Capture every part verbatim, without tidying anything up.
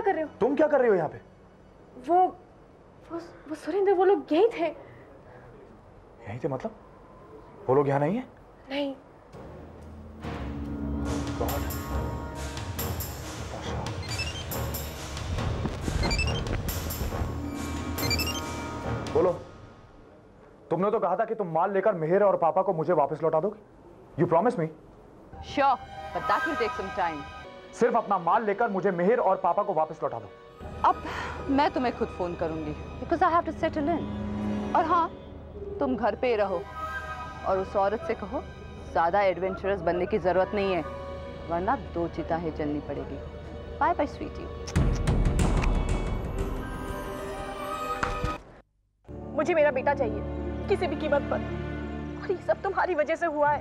कर रहे हो? तुम क्या कर रही हो यहाँ पे? वो वो वो सुरेंद्र, वो लोग यहीं थे। यहीं थे मतलब? वो लोग यहाँ नहीं है? नहीं। गॉड। बोलो, तुमने तो कहा था कि तुम माल लेकर मिहिर और पापा को मुझे वापस लौटा दोगे। You promise me? Sure, but that will take some time. सिर्फ अपना माल लेकर मुझे मिहिर और पापा को वापस लौटा दो। अब मैं तुम्हें खुद फोन करूंगी, because I have to settle in. और हाँ, तुम घर पे ही रहो और उस औरत से कहो ज्यादा एडवेंचरस बनने की जरूरत नहीं है, वरना दो चिताएं जलनी पड़ेगी। Bye bye sweetie. मुझे मेरा बेटा चाहिए, किसी भी कीमत पर, और ये सब तुम्हारी वजह से हुआ है।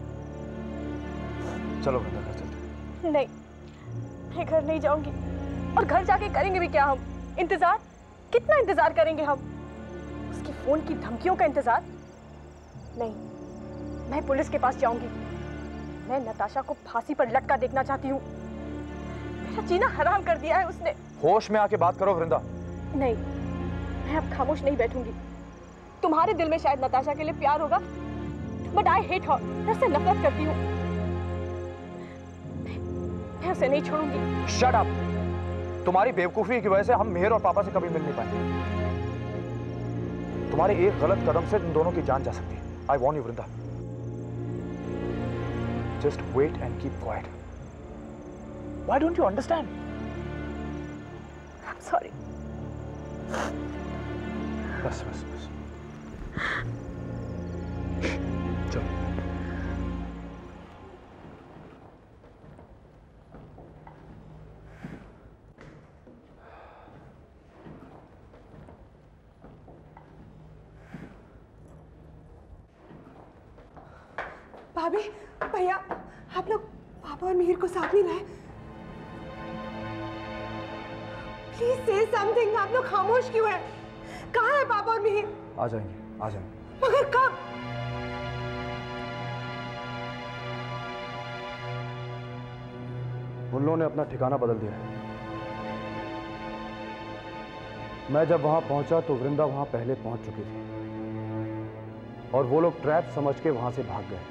चलो घर चलते हैं। नहीं, मैं घर नहीं जाऊंगी। और घर जाके करेंगे भी क्या हम? इंतजार? कितना इंतजार करेंगे हम? उसकी फोन की धमकियों का इंतजार? नहीं, मैं पुलिस के पास जाऊंगी। मैं नताशा को फांसी पर लटका देखना चाहती हूँ। मेरा जीना हराम कर दिया है उसने। होश में आके बात करो वृंदा। नहीं, मैं अब खामोश नहीं बैठूंगी। तुम्हारे दिल में शायद नताशा के लिए प्यार होगा, बट आई हेट हर। मैं उससे नफरत करती हूँ। मैं उसे नहीं छोड़ूंगी। Shut up. तुम्हारी बेवकूफी की वजह से हम मिहिर और पापा से कभी मिल नहीं पाएंगे। तुम्हारे एक गलत कदम से तुम दोनों की जान जा सकती है। I warn you Vrinda. Just wait and keep quiet. Why don't you understand? I am sorry. बस बस बस चलो। भाभी, भैया, आप लोग पापा और मिहिर को साथ नहीं लाए? प्लीज से समथिंग। आप लोग खामोश क्यों हैं? कहाँ है पापा और मिहिर? आ जाएंगे, आ जाएंगे। मगर कब? उन लोगों ने अपना ठिकाना बदल दिया है। मैं जब वहां पहुंचा तो वृंदा वहां पहले पहुंच चुकी थी और वो लोग ट्रैप समझ के वहां से भाग गए।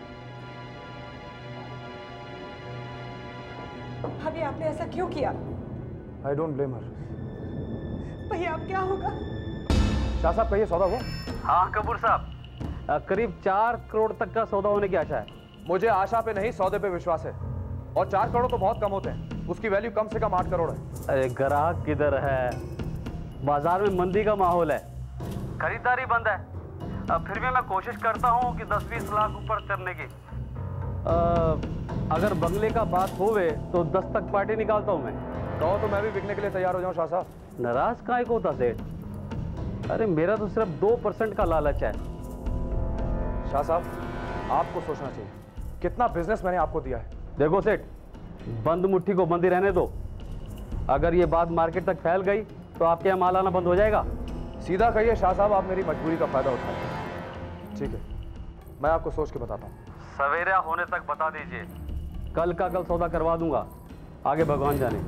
भाभी, आपने ऐसा क्यों किया? I don't blame her. भैया, अब क्या होगा? शाह साहब, कहिए सौदा हुआ? हाँ कपूर साहब, करीब चार करोड़ तक का सौदा होने की आशा है। मुझे आशा पे नहीं, सौदे पे विश्वास है। और चार करोड़ तो बहुत कम होते हैं, उसकी वैल्यू कम से कम आठ करोड़ है। अरे ग्राहक किधर है? बाजार में मंदी का माहौल है, खरीदारी बंद है। अब फिर भी मैं कोशिश करता हूँ कि दस बीस लाख ऊपर करने की। आ, अगर बंगले का बात होवे तो दस तक पार्टी निकालता हूँ मैं। कहो तो मैं भी बिकने के लिए तैयार हो जाऊँ। शाह साहब, नाराज काहे को होता सेठ? अरे मेरा तो सिर्फ दो परसेंट का लालच है। शाह साहब, आपको सोचना चाहिए कितना बिजनेस मैंने आपको दिया है। देखो सेठ, बंद मुट्ठी को बंद ही रहने दो। अगर ये बात मार्केट तक फैल गई तो आपके यहाँ माल आना बंद हो जाएगा। सीधा कहिए शाह साहब, आप मेरी मजबूरी का फायदा उठाएं। ठीक है, मैं आपको सोच के बताता हूँ। सवेरा होने तक बता दीजिए, कल का कल सौदा करवा दूंगा, आगे भगवान जाने।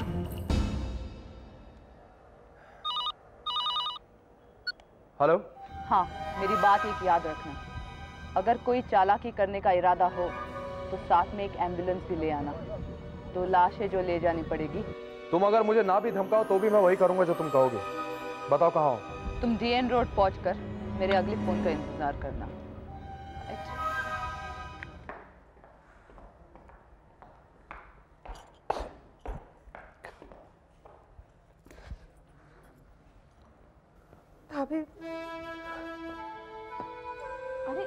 हेलो। हाँ, मेरी बात एक याद रखना, अगर कोई चालाकी करने का इरादा हो तो साथ में एक एम्बुलेंस भी ले आना। दो लाशें जो ले जानी पड़ेगी। तुम अगर मुझे ना भी धमकाओ तो भी मैं वही करूंगा जो तुम कहोगे। बताओ कहाँ हो? तुम डीएन रोड पहुंचकर मेरे अगले फोन का इंतजार करना। भाभी, अरे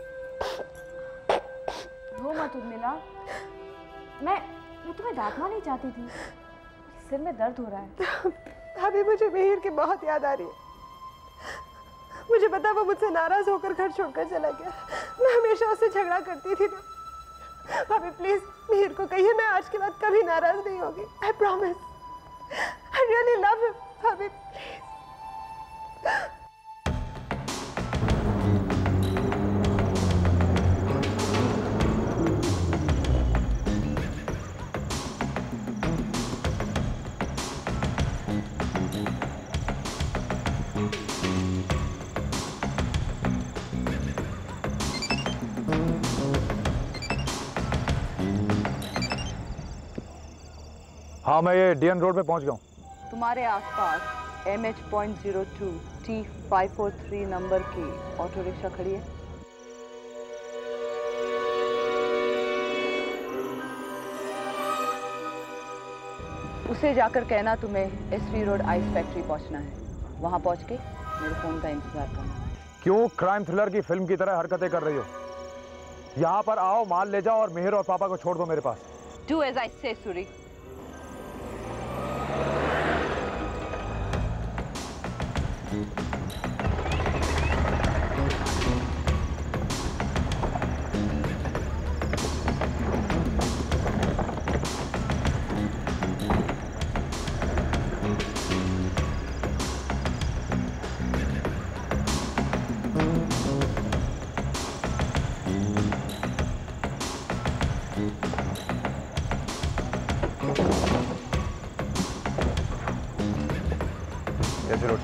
रो मत उर्मिला। मैं मैं तुम्हें डांटना नहीं चाहती थी, सिर में दर्द हो रहा है। भाभी, मुझे मिहिर की बहुत याद आ रही है। मुझे पता वो मुझसे नाराज होकर घर छोड़कर चला गया। मैं हमेशा उससे झगड़ा करती थी ना। भाभी प्लीज मिहिर को कहिए मैं आज के बाद कभी नाराज नहीं होगी। I promise. I really love him. भाभी प्लीज। हाँ, मैं ये डीएन रोड पे पहुंच गया हूँ। तुम्हारे आसपास M H point zero two T five four three number की ऑटो रिक्शा खड़ी है। उसे जाकर कहना तुम्हें एसवी रोड आइस फैक्ट्री पहुंचना है। वहां पहुंच के मेरे फोन का इंतजार करना। क्यों क्राइम थ्रिलर की फिल्म की तरह हरकतें कर रही हो? यहाँ पर आओ, माल ले जाओ और मिहिर और पापा को छोड़ दो मेरे पास। Do as I say, Suri. कैसे रोचो?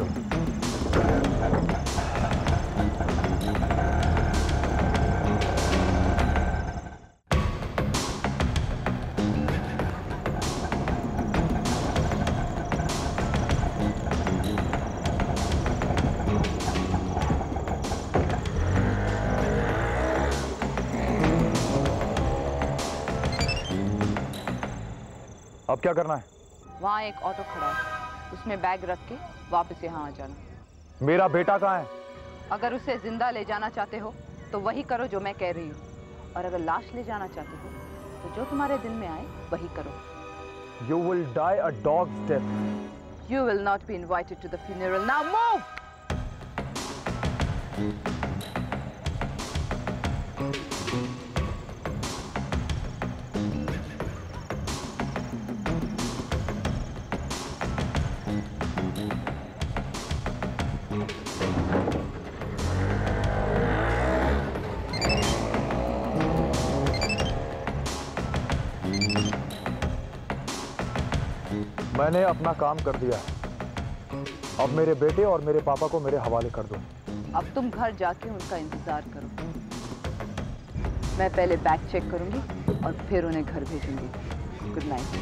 अब क्या करना है? वहाँ एक ऑटो खड़ा है, उसमें बैग रख के वापस यहाँ आ जाना। मेरा बेटा कहाँ है? अगर उसे जिंदा ले जाना चाहते हो तो वही करो जो मैं कह रही हूँ, और अगर लाश ले जाना चाहते हो तो जो तुम्हारे दिल में आए वही करो। You will die a dog's death. You will not be invited to the funeral. Now move! मैंने अपना काम कर दिया है। अब मेरे बेटे और मेरे पापा को मेरे हवाले कर दो। अब तुम घर जाके उनका इंतजार करो। मैं पहले बैग चेक करूंगी और फिर उन्हें घर भेजूंगी। Good night.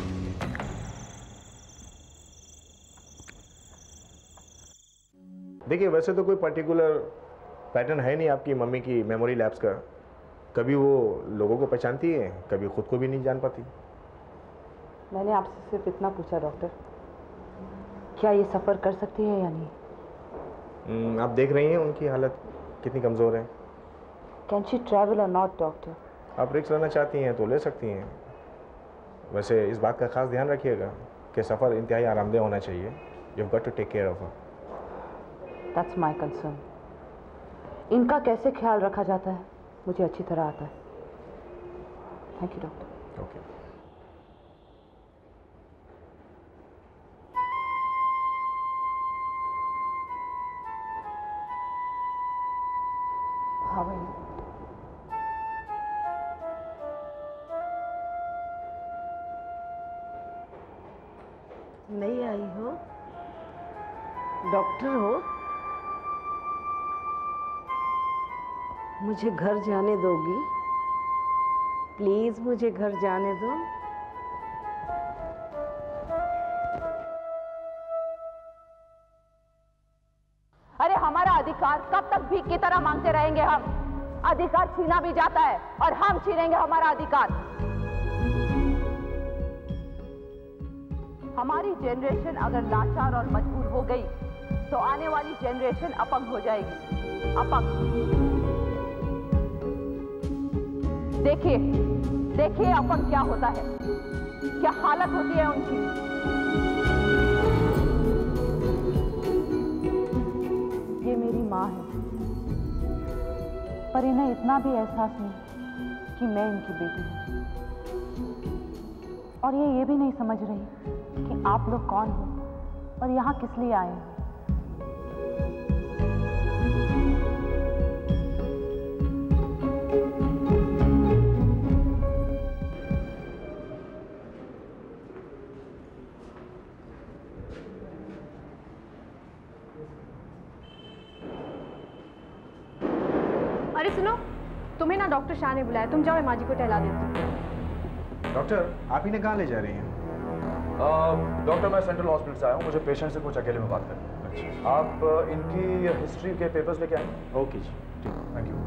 देखिए, वैसे तो कोई पर्टिकुलर पैटर्न है नहीं आपकी मम्मी की मेमोरी लैप्स का। कभी वो लोगों को पहचानती है, कभी खुद को भी नहीं जान पाती। मैंने आपसे सिर्फ इतना पूछा डॉक्टर, क्या ये सफ़र कर सकती है या नहीं? आप देख रही हैं उनकी हालत कितनी कमज़ोर है। Can she travel or not doctor? आप रिस्क लेना चाहती हैं तो ले सकती हैं। वैसे इस बात का खास ध्यान रखिएगा कि सफ़र इंतहाई आरामदेह होना चाहिए। You have got to take care of her. That's my concern. इनका कैसे ख्याल रखा जाता है मुझे अच्छी तरह आता है। Thank you doctor. Okay. How are you? नहीं आई हो? डॉक्टर हो? मुझे घर जाने दोगी? प्लीज मुझे घर जाने दो। अरे हमारा अधिकार कब तक भीख की तरह मांगते रहेंगे हम? अधिकार छीना भी जाता है और हम छीनेंगे हमारा अधिकार। हमारी जनरेशन अगर लाचार और मजबूर हो गई तो आने वाली जनरेशन अपंग हो जाएगी। अपंग। देखिए, देखिए अपंग क्या होता है, क्या हालत होती है उनकी। ये मेरी माँ है, पर इन्हें इतना भी एहसास नहीं कि मैं इनकी बेटी हूँ। और ये ये भी नहीं समझ रही कि आप लोग कौन हो और यहाँ किस लिए आए हैं। अरे सुनो, तुम्हें ना डॉक्टर शाह ने बुलाया, तुम जाओ माँ जी को टहला देती। डॉक्टर, आप इन्हें कहाँ ले जा रही हैं? डॉक्टर मैं सेंट्रल हॉस्पिटल से आया हूँ, मुझे पेशेंट से कुछ अकेले में बात करनी है। अच्छा। आप uh, इनकी हिस्ट्री के पेपर्स लेके आएंगे? ओके जी, ठीक, थैंक यू।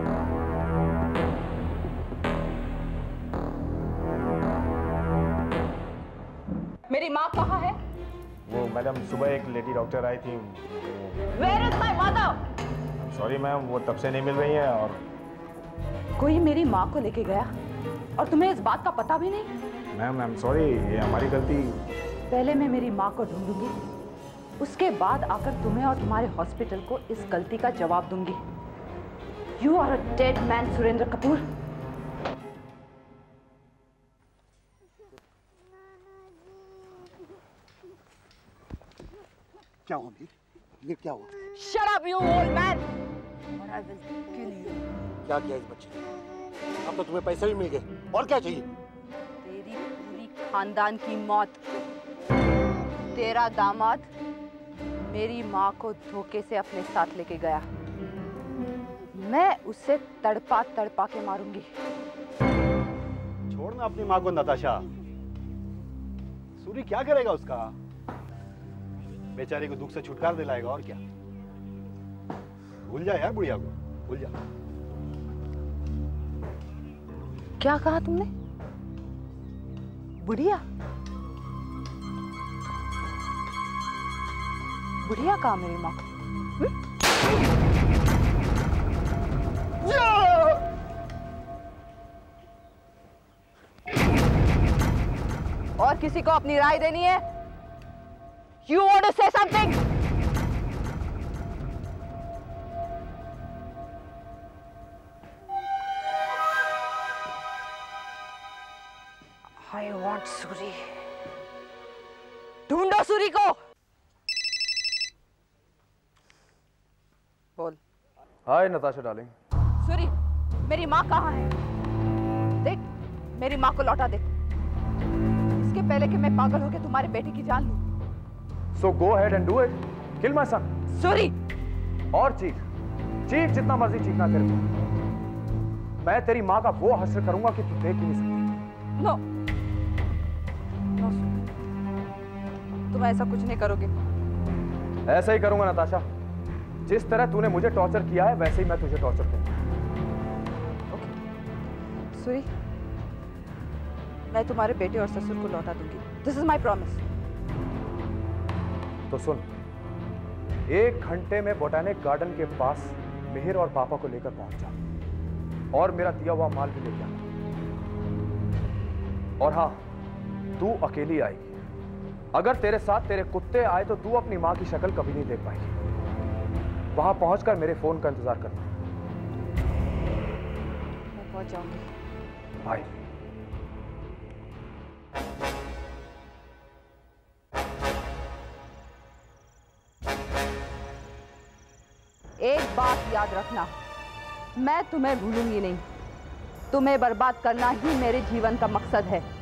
मेरी माँ कहाँ है? वो मैडम सुबह एक लेडी डॉक्टर आई थी। Where is my mother? Sorry ma'am, वो तब से नहीं मिल रही है। और कोई मेरी माँ को लेके गया और तुम्हें इस बात का पता भी नहीं? मैम आई एम सॉरी, ये हमारी गलती। पहले मैं मेरी माँ को ढूंढूंगी, उसके बाद आकर तुम्हें और तुम्हारे हॉस्पिटल को इस गलती का जवाब दूंगी। You are a dead man Surendra Kapoor. क्या हुआ? ये क्या हुआ? Shut up, you old man! Or I will kill you. क्या किया इस बच्चे ने? अब तो तुम्हें पैसे भी मिल गए, और क्या चाहिए? तेरी पूरी खानदान की मौत। तेरा दामाद मेरी माँ को धोखे से अपने साथ लेके गया। मैं उसे तड़पा तड़पा के मारूंगी। छोड़ना अपनी माँ को नताशा। सूरी क्या करेगा उसका? बेचारे को दुख से छुटकारा दिलाएगा, और क्या। भूल जा यार बुढ़िया को, भूल जा। क्या कहा तुमने? बुढ़िया? बुढ़िया कहा मेरी माँ को? और किसी को अपनी राय देनी है? You want to say something? I want Suri. ढूंढो सूरी को। बोल। हाय नताशा डार्लिंग। सूरी, मेरी माँ कहाँ है? देख, मेरी माँ को लौटा दे। इसके पहले कि मैं पागल होकर तुम्हारे बेटे की जान लूं। So go ahead and do it. Kill my son. Suri. और चीख, चीख जितना मर्जी चीखना तेरे को। मैं तेरी माँ का वो हश्र करूंगा कि तू देख ही नहीं सकती। नो, नो सूरी, तुम ऐसा कुछ नहीं करोगे। ऐसा ही करूंगा नताशा। जिस तरह तूने मुझे टॉर्चर किया है, वैसे ही मैं तुझे टॉर्चर करूंगा। ओके। सूरी, मैं तुम्हारे बेटे और ससुर को लौटा दूंगी। This is my promise. तो सुन, एक घंटे में बोटानिक गार्डन के पास मिहिर और पापा को लेकर पहुंच जा, और मेरा दिया हुआ माल भी लेके आना। और हाँ, तू अकेली आएगी। अगर तेरे साथ तेरे कुत्ते आए तो तू अपनी मां की शक्ल कभी नहीं देख पाएगी। वहां पहुंचकर मेरे फोन का इंतजार करना। मैं पहुंच जाऊंगी। बाय। एक बात याद रखना, मैं तुम्हें भूलूंगी नहीं। तुम्हें बर्बाद करना ही मेरे जीवन का मकसद है।